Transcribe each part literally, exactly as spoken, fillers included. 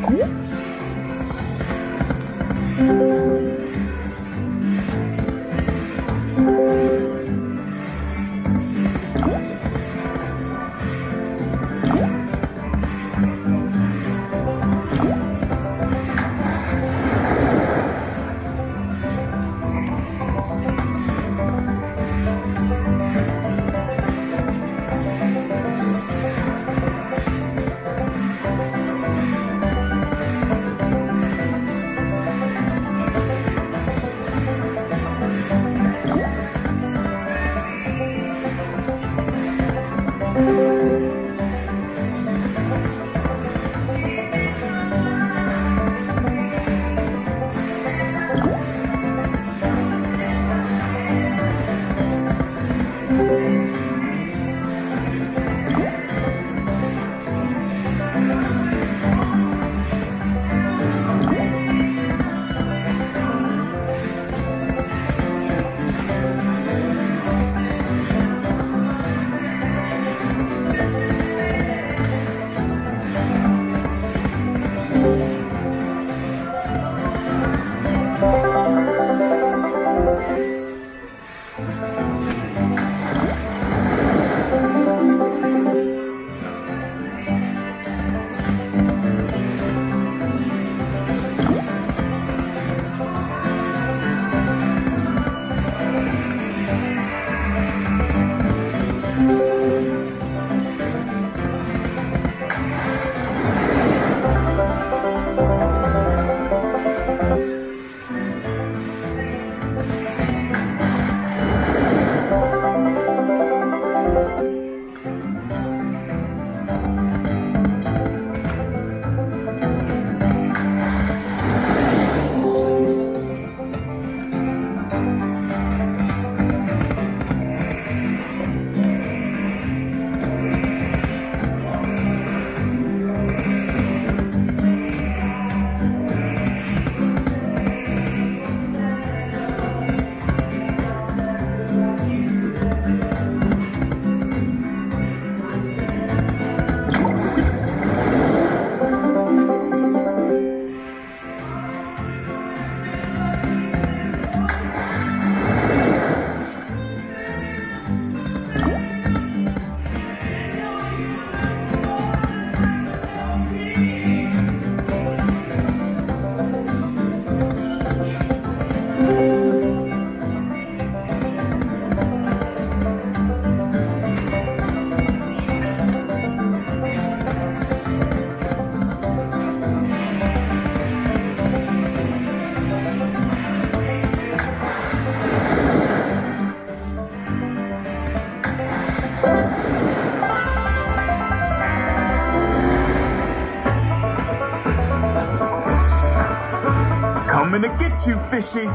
Coming to get you, fishy.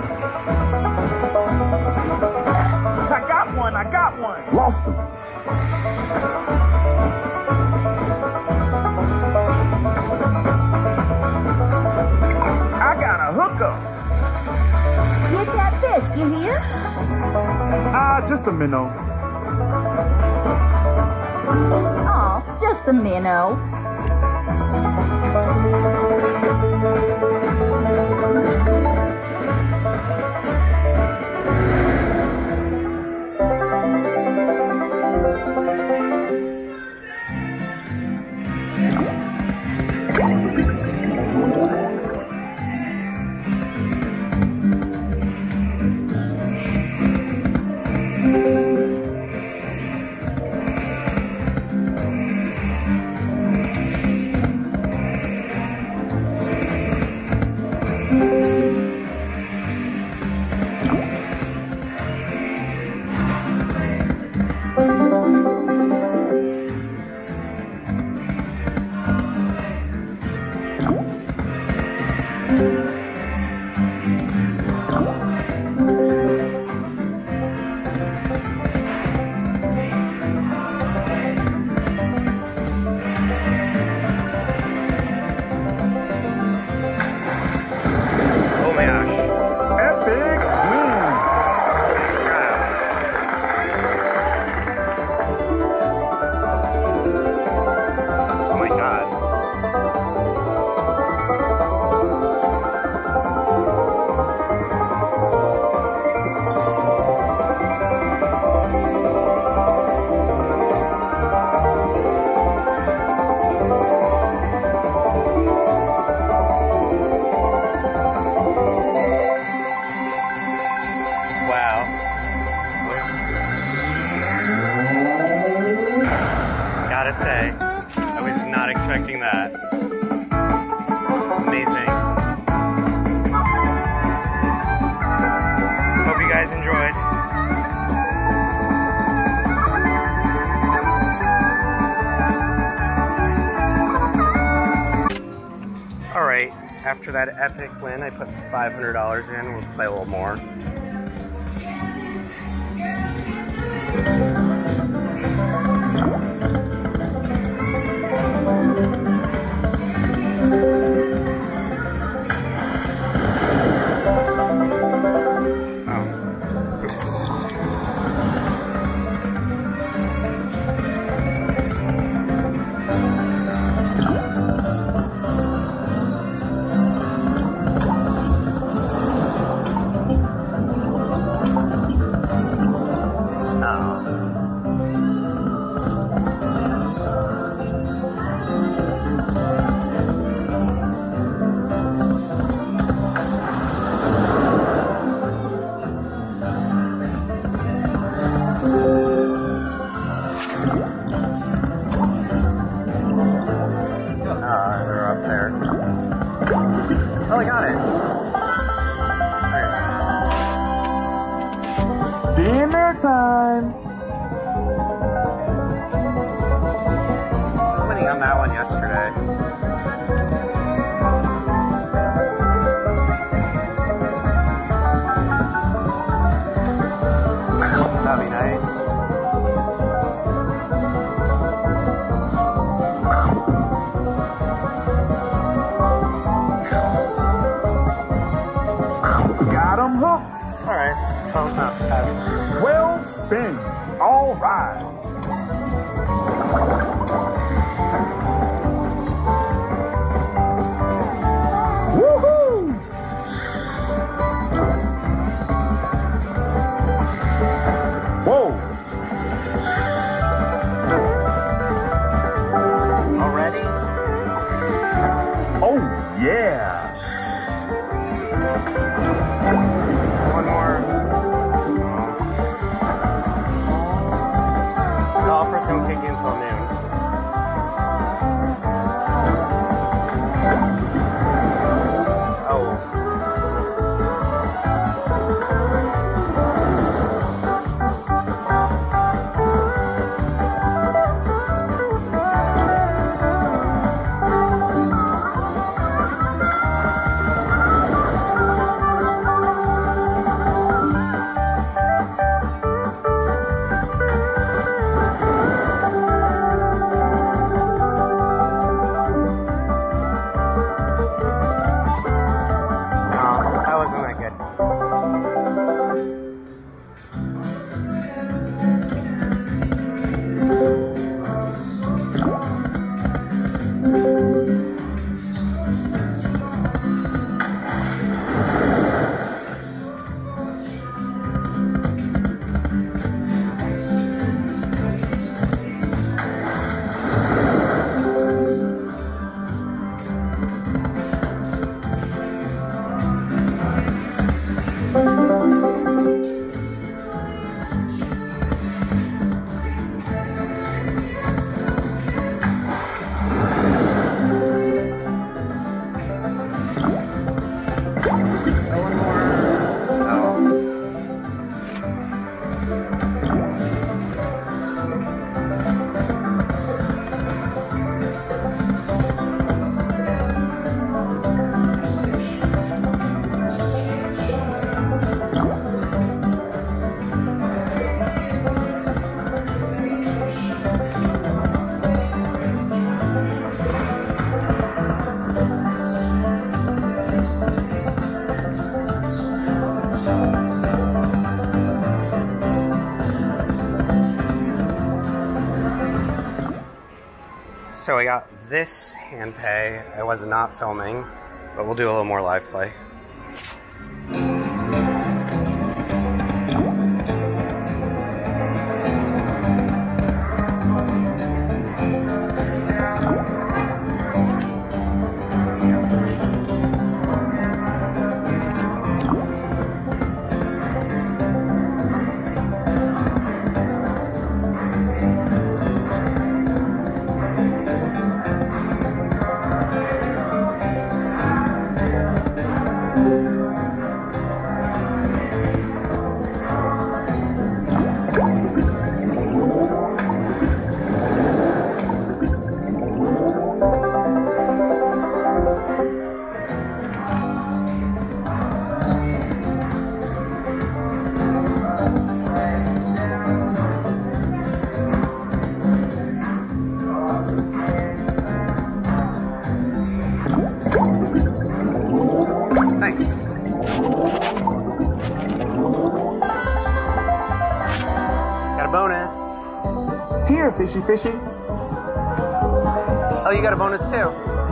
I got one, I got one. Lost him. I got a hookup. Get that fish, you hear? Ah, just a minnow. Oh, just a minnow. that. Amazing. Hope you guys enjoyed. Alright, after that epic win, I put five hundred dollars in. We'll play a little more. Oh, I got it. Nice. Dinner time. I was winning on that one yesterday. That'd be nice. Alright, twelve's not bad. twelve spins. All right. Woohoo! Whoa! Already? Oh, yeah. One more. The offers don't kick in until noon. Oh. So I got this hand pay. I was not filming, but we'll do a little more live play. Here, fishy, fishy. Oh, you got a bonus too.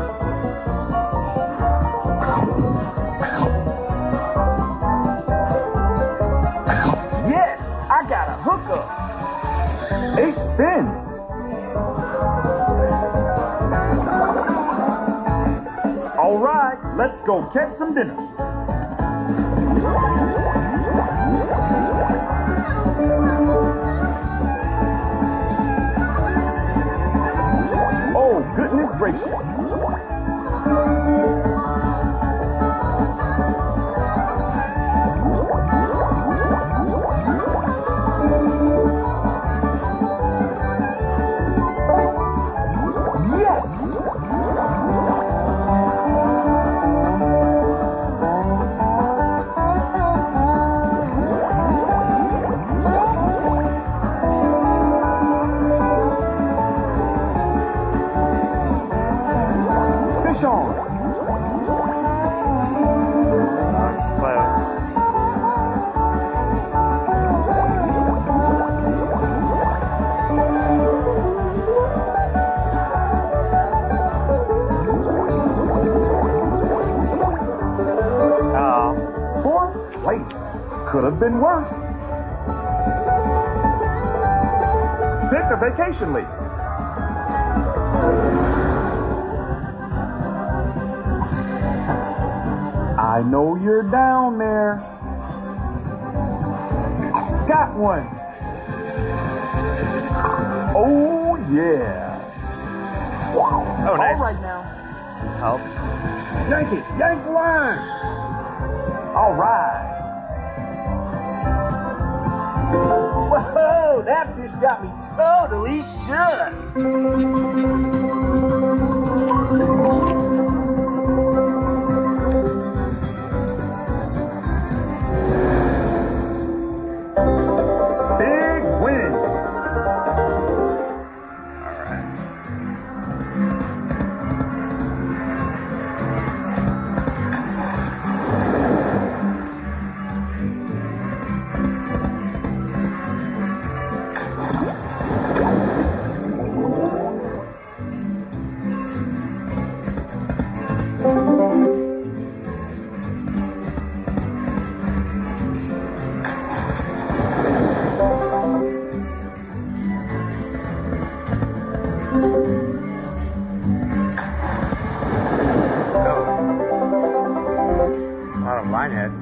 Yes, I got a hookup. Eight spins. All right, let's go catch some dinner. Oh, goodness gracious. That's close. Oh. Fourth place. Could have been worse. Pick a vacation league. I know you're down there. Got one. Oh, yeah. Oh, nice. All right now. Helps. Yank it. Yank the line. All right. Whoa, that fish got me totally shook. Big win. All right. A lot of line hits.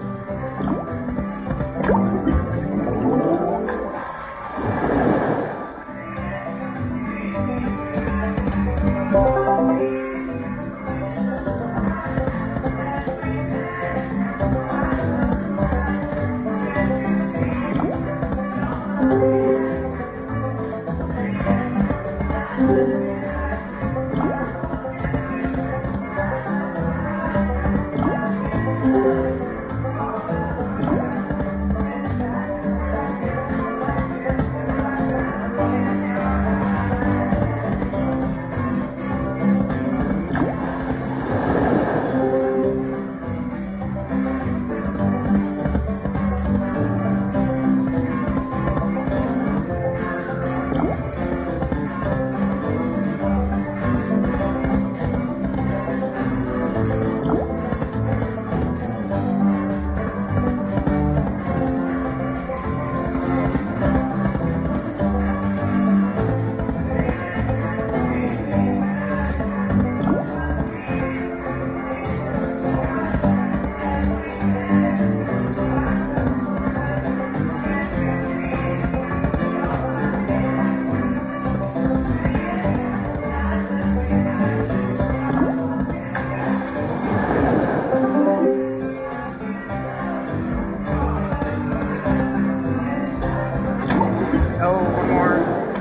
Oh, one more.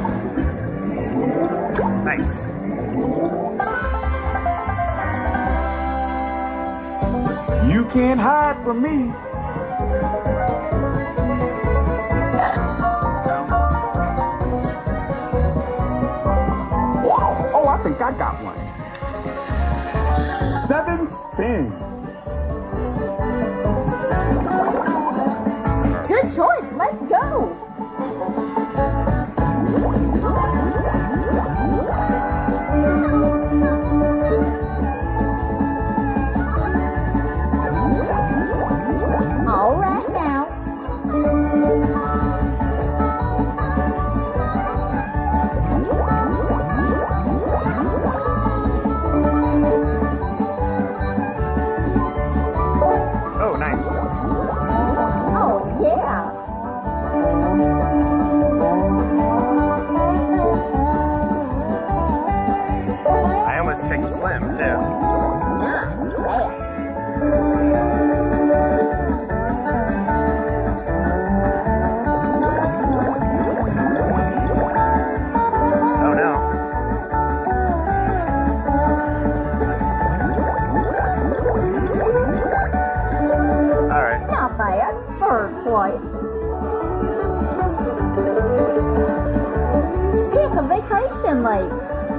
Nice. You can't hide from me. Oh, I think I got one. Seven spins. Good choice. Let's go. that? Oh no. Alright. Not bad. Third place. Pick a vacation lake.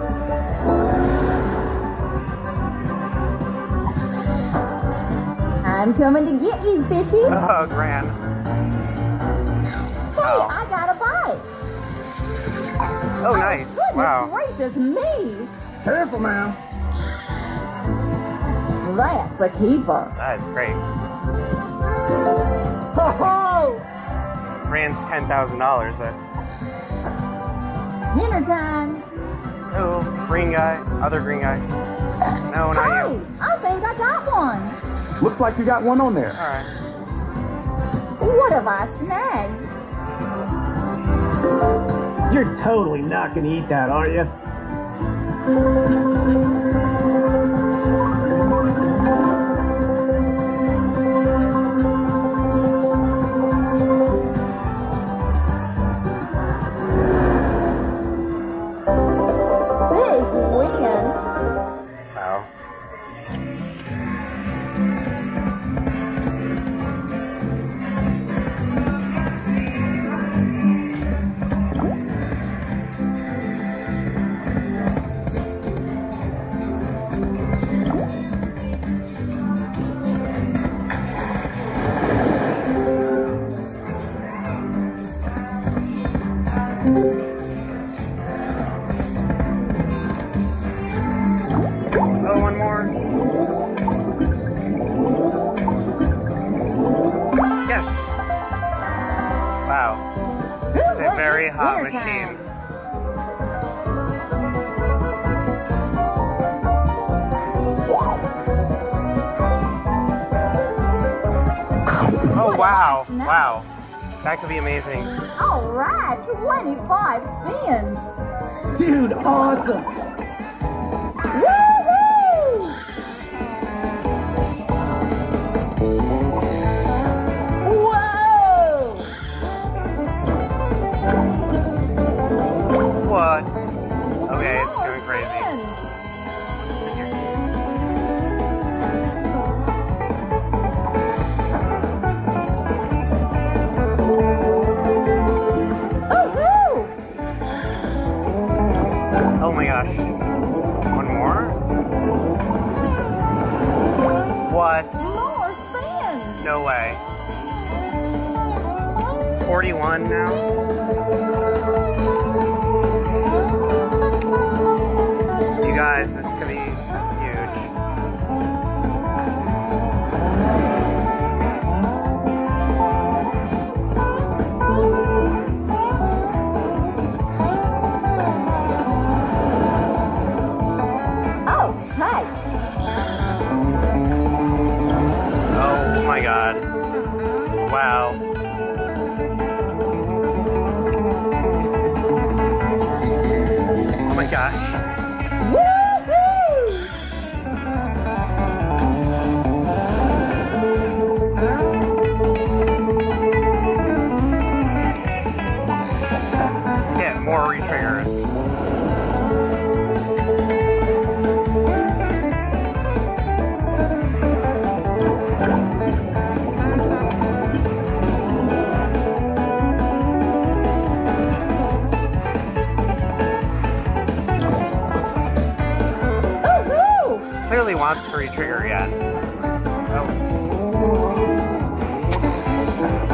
I'm coming to get you, fishy. Oh, Gran. Hey, Oh. I got a bite. Oh, nice. Goodness Wow. gracious me. Careful now. That's a keeper. That is great. Ho ho! Gran's ten thousand dollars. Uh, Dinner time. oh, green guy. Other green guy. No, not Hey, you. I think I got one. Looks like you got one on there. Alright. What have I snagged? You're totally not gonna eat that, are you? Big win. Wow. Oh, one more. Yes. Wow. This is a very hot Dinner time. machine. Oh, wow. Wow. That could be amazing. All right, twenty-five spins. Dude, awesome. Woo-hoo! Whoa! What? Okay, it's going crazy. Woo-hoo! Oh my gosh. One more? What? More spins. No way. forty-one now? You guys, this could be huge. Okay. Oh my god. Wow. Oh my gosh. Woo-hoo! Let's get more retriggers. Woo-hoo! Clearly wants to retrigger yet. Oh.